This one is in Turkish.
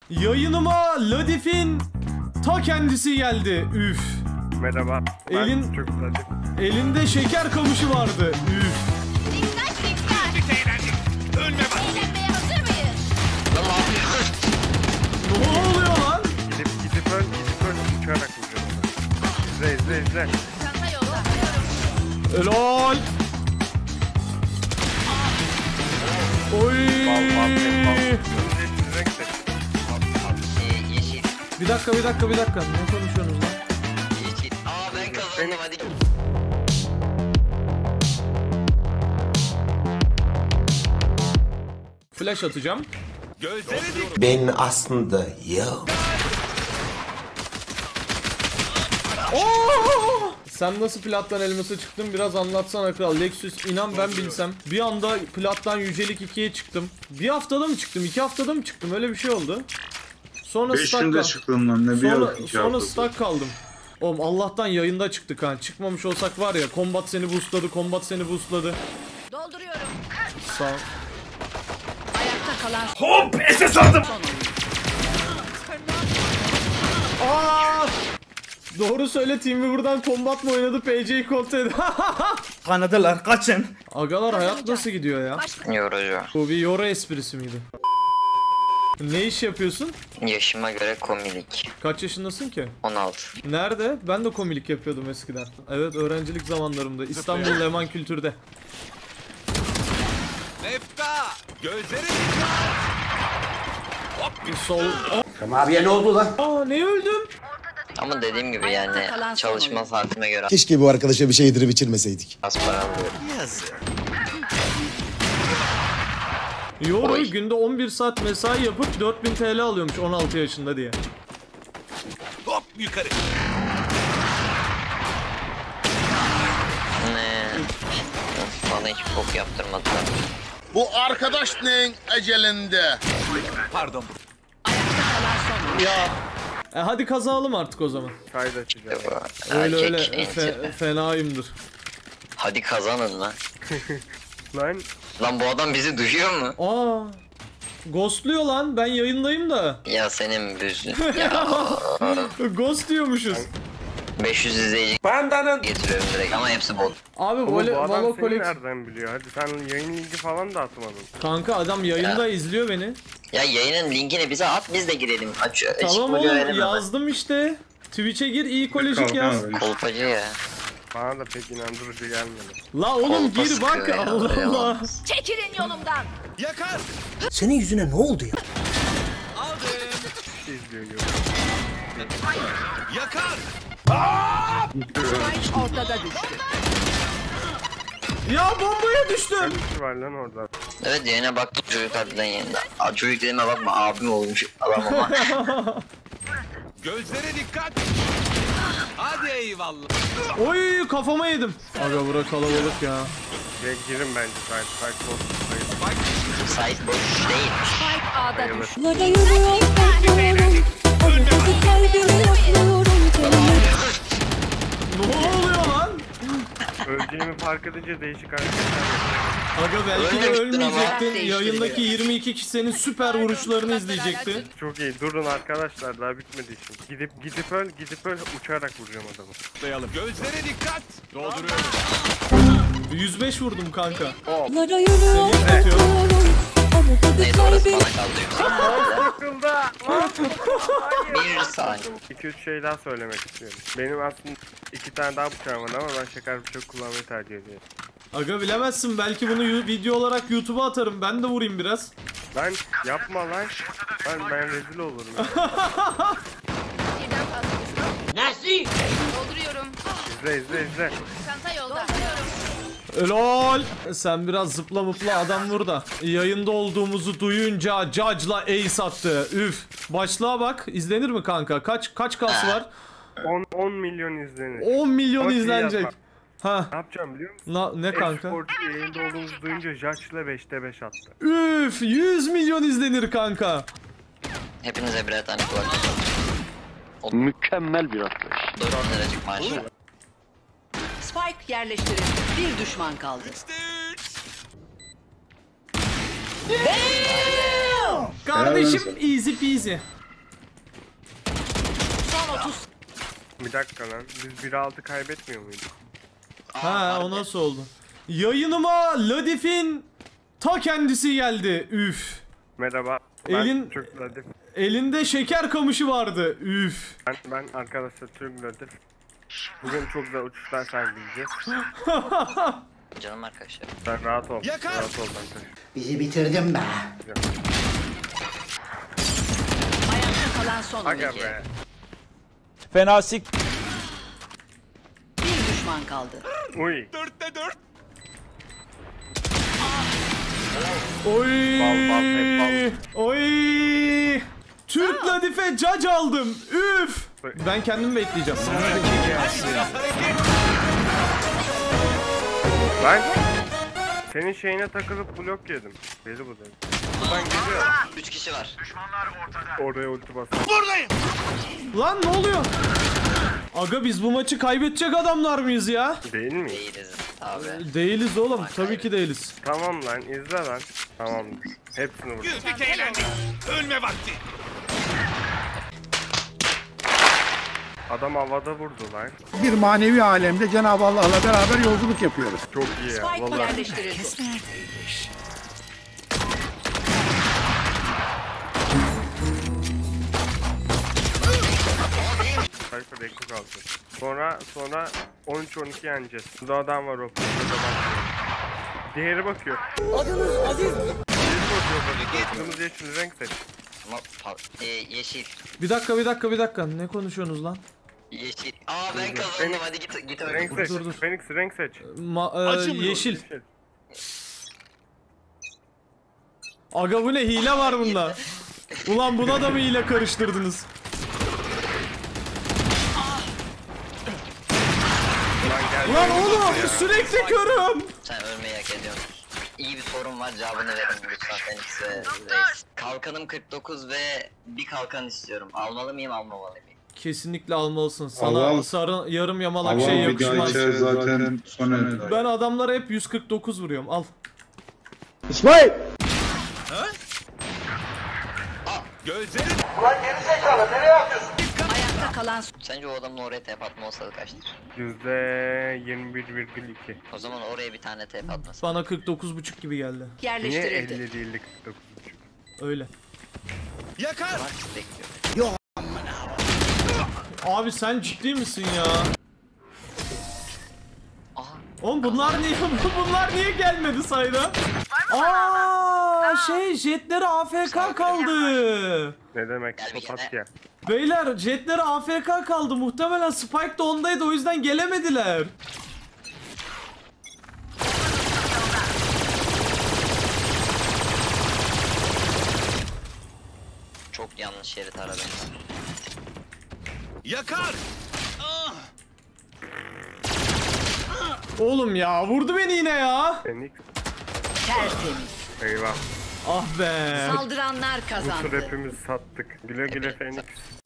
Yayınıma Ladif'in ta kendisi geldi. Üf. Merhaba. Çok elinde şeker kamışı vardı. Üf. Dikkat dikkat. Bir eğlendik. Ölme bak. Eğlenmeye hazır mıyız? Ne oluyor lan? Gidip öl uçarak vuracağım onu. İzle. Çanta yolda. Helal. Oy. Yeşil. Bir dakika. Ne konuşuyorsunuz lan? Yeşil. Aa ben kazandım hadi. Flash atacağım. Gözleri dik. Ben aslında Oo! Sen nasıl plattan elması çıktın biraz anlatsana kral. Lexus inan ben bilsem. Bir anda plattan yücelik 2'ye çıktım. Bir haftada mı çıktım? 2 haftada mı çıktım? Öyle bir şey oldu. Sonra 5 günde çıktım lan ne bir sonra stuck kaldım. Oğlum Allah'tan yayında çıktık ha. Çıkmamış olsak var ya combat seni boostladı. Dolduruyorum. Sağ ol. Ayakta kalan Hop SS aldım. Aa! Doğru söyle Team buradan combat mı oynadı PC'yi kontrol edin. Kanadılar kaçın. Agalar hayat nasıl gidiyor ya? Yorucu. Bu bir Yora esprisi miydi? Ne iş yapıyorsun? Yaşıma göre komilik. Kaç yaşındasın ki? 16. Nerede? Ben de komilik yapıyordum eskiden. Evet öğrencilik zamanlarımda. İstanbul Leman Kültür'de. Lefta. Gözleri dik. Hop. Sol... Tamam abiye ne oldu lan? Aa ne öldüm? Ama dediğim gibi yani çalışma saatime göre Keşke bu arkadaşa bir şey yedirip içirmeseydik. az para alıyorum. Yazık. Yoro Oy. günde 11 saat mesai yapıp 4000 TL alıyormuş 16 yaşında diye. Hop yukarı. Ne? Bana hiç bok yaptırmadılar. Bu arkadaş neyin ecelinde? Pardon. Ya. Hadi kazalım artık o zaman. Kaydı açacağım. Öyle Erkek fenayımdır. Hadi kazanın lan. Lan Lan bu adam bizi duyuyor mu? Aa. Ghostluyor lan ben yayındayım da. Ya senin büzün. Ya Ghost diyormuşuz. 500 izleyici getiriyorum direkt ama hepsi bot. Abi oğlum, bu adam Valo seni Collect. nereden biliyor? Hadi sen yayın ilgi falan da atmadın. Kanka adam yayında izliyor beni. Ya yayının linkini bize at biz de girelim. Tamam oğlum yazdım işte. Twitch'e gir ekolojik yaz. Kolpacı ya. Bana da pek inandırıcı gelmedi. La oğlum Kolpa gir bak sıkıyor ya, Allah öyle Allah. olmaz. çekilin yolumdan. Yakar. Senin yüzüne ne oldu ya? Aldım. İzliyor. Yakar. Ortada düştü. Ya bombaya düştüm. Kaç kişi var lan orada? Evet yayına baktım çocuk harbiden yayında. Çocuk dediğime bakma abim olmuş adam ama. Gözlere dikkat. Hadi eyvallah. Oy kafama yedim. Aga bura kalabalık ya. Ve girin bence fight boss. Site boş değil. Spike A'da düştü. Yollarda yürüyorum, bekliyorum. Aradaki kalbimi yokluyorum. Ne oluyor lan? Öleceğimi fark edince değişik hareketler Aga belki de Ölmemiştin ama. ölmeyecektin. Yayındaki 22 kişi senin süper vuruşlarını izleyecekti. Çok iyi. Durun arkadaşlar daha bitmedi işim. Gidip öl uçarak vuracağım adamı. Dayalım. Gözlere dikkat. Dolduruyorum. 105 vurdum kanka. Yollarda yürüyorum, bekliyorum. Aradaki Neyse orası kalbimi bana kaldı yüksek. Bir saniye. 2-3 şey daha söylemek istiyorum. Benim aslında 2 tane daha bıçağım var ama ben şeker bıçak kullanmayı tercih ediyorum. Aga bilemezsin belki bunu video olarak YouTube'a atarım. Ben de vurayım biraz. Lan yapma lan. Ben rezil olurum. Birden fazla düşman. Nasıl? Dolduruyorum. İzle. Çanta yolda. Lol. Sen biraz zıpla mıpla adam vur da. Yayında olduğumuzu duyunca Judge'la ace attı. Üf. Başlığa bak. İzlenir mi kanka? Kaç kas var? 10 milyon izlenir. 10 milyon Ama şey izlenecek. yapma. Ha. Ne yapacağım biliyor musun? Ne kanka? Esporcu yayında olduğumuzu duyunca Judge'la 5'te 5 attı. Üf. 100 milyon izlenir kanka. Hepinize birer tane kulak. Mükemmel bir atlayış. 4 liracık maaşı. Spike yerleştirildi. Bir düşman kaldı. İşte 3. Kardeşim easy peasy. Son 30. Bir dakika lan. Biz 1-6 kaybetmiyor muyduk? Ha o nasıl oldu? Yayınıma Ladif'in ta kendisi geldi. Üf. Merhaba. Elin- Türk Latif. Elinde şeker kamışı vardı. Üf. Ben arkadaşlar Türk Latif. Bugün çok güzel uçuşlar sergileyeceğiz. Canım arkadaşlar. Sen rahat ol. Yakar! Rahat ol bence. Bizi bitirdin be. Ayakta kalan son Aga oyuncu. be. Fenasik. Bir düşman kaldı. Uy. 4'te 4. Oy. Bal, hep Oy. Türk Ladif'e cac aldım. Üf. Ben kendim bekleyeceğim. Ben senin şeyine takılıp blok yedim. Beni bu dedi. Buradan geliyor. 3 kişi var. Oraya ulti bas. Lan ne oluyor? Aga biz bu maçı kaybedecek adamlar mıyız ya? Değil mi? Değiliz abi. Değiliz oğlum. Tabii ki değiliz. Tamam lan izle lan. Tamam. Hepsini vur. Güldük eğlendik. Ölme vakti. Adam havada vurdu lan. Bir manevi alemde Cenab-ı Allah'la beraber yolculuk yapıyoruz. Çok iyi ya. Spike Vallahi. yerleştirildi. Cypher ekmek aldı. Sonra 13-12 yeneceğiz. Burada adam var o. Burada adam var. Diğeri bakıyor. Adınız Aziz. Diğeri bakıyor böyle. Kırmızı yeşil renk seç. Ama yeşil. Bir dakika. Ne konuşuyorsunuz lan? Yeşil. Aa ben kazandım, hadi git öyle. Renk seç. Dur. Phoenix renk seç. Yeşil. Aga bu ne, hile var bunda. Ulan buna da mı hile karıştırdınız? Lan oğlum sürekli körüm. Sen ölmeyi hak ediyorsun. İyi bir sorun var, cevabını verin lütfen Phoenix ve Reis. Kalkanım 49 ve bir kalkan istiyorum. Almalı mıyım, almamalı mıyım? Kesinlikle almalısın. Sana sarı yarım yamalak şey yakışmaz. zaten sonra. Ben adamlara hep 149 vuruyorum. Al. İsmail. Gözleri Ayakta kalan son. Sence o adamın oraya TP atma olsa kaçtır? %21,2. O zaman oraya bir tane TP atmasın. Bana 49,5 gibi geldi. Niye Yerleştirildi. 50 değildi 49,5? Öyle. yakar. Bak bekliyor. Abi sen ciddi misin ya? Aha. Oğlum bunlar niye gelmedi sayda? Jetleri AFK kaldı. Ne demek? Gel bir Papatya. Beyler jetleri AFK kaldı. Muhtemelen Spike de ondaydı, o yüzden gelemediler. Çok yanlış şerit aradım. Yakar. Oğlum ya vurdu beni yine ya. Phoenix. Tertemiz. Eyvah. Ah be. Saldıranlar Bu kazandı. tur hepimiz sattık. Güle güle Phoenix.